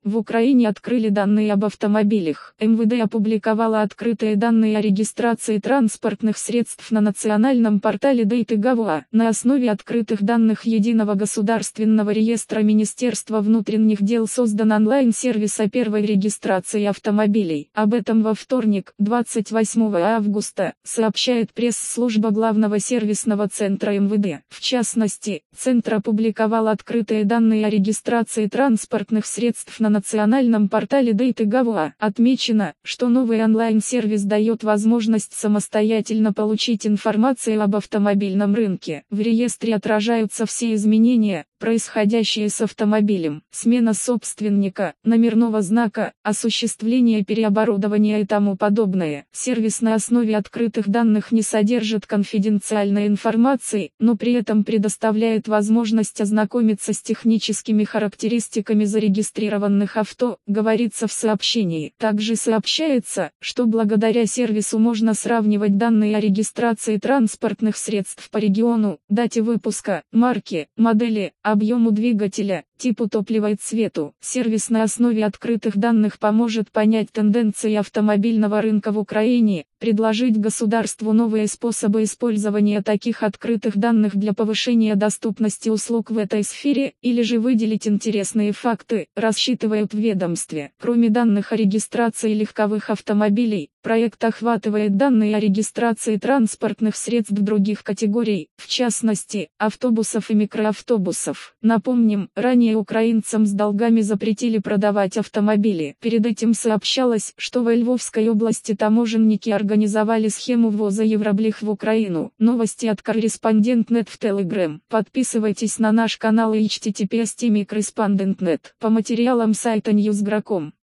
В Украине открыли данные об автомобилях. МВД опубликовало открытые данные о регистрации транспортных средств на национальном портале Data.gov.ua. На основе открытых данных Единого государственного реестра Министерства внутренних дел создан онлайн-сервис о первой регистрации автомобилей. Об этом во вторник, 28 августа, сообщает пресс-служба Главного сервисного центра МВД. В частности, Центр опубликовал открытые данные о регистрации транспортных средств на национальном портале Data.gov.ua. Отмечено, что новый онлайн-сервис дает возможность самостоятельно получить информацию об автомобильном рынке. В реестре отражаются все изменения, происходящие с автомобилем: смена собственника, номерного знака, осуществление переоборудования и тому подобное. Сервис на основе открытых данных не содержит конфиденциальной информации, но при этом предоставляет возможность ознакомиться с техническими характеристиками зарегистрированных авто, говорится в сообщении. Также сообщается, что благодаря сервису можно сравнивать данные о регистрации транспортных средств по региону, дате выпуска, марке, модели, объему двигателя, типу топлива и цвету. Сервис на основе открытых данных поможет понять тенденции автомобильного рынка в Украине, предложить государству новые способы использования таких открытых данных для повышения доступности услуг в этой сфере, или же выделить интересные факты, рассчитывают в ведомстве. Кроме данных о регистрации легковых автомобилей, проект охватывает данные о регистрации транспортных средств других категорий, в частности, автобусов и микроавтобусов. Напомним, ранее украинцам с долгами запретили продавать автомобили. Перед этим сообщалось, что во Львовской области таможенники организовали схему ввоза евроблих в Украину. Новости от Корреспондент.нет в Telegram. Подписывайтесь на наш канал и https://correspondent.net. По материалам сайта Newsgro.com.